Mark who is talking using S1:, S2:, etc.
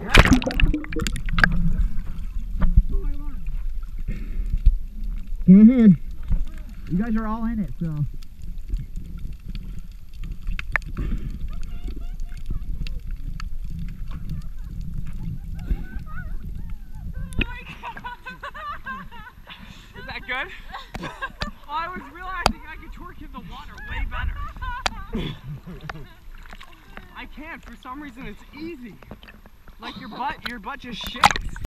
S1: Go ahead. You guys are all in it, so.
S2: Is that good? I was realizing I could twerk in the water way better. I can't. For some reason, it's easy. Like your butt just shakes.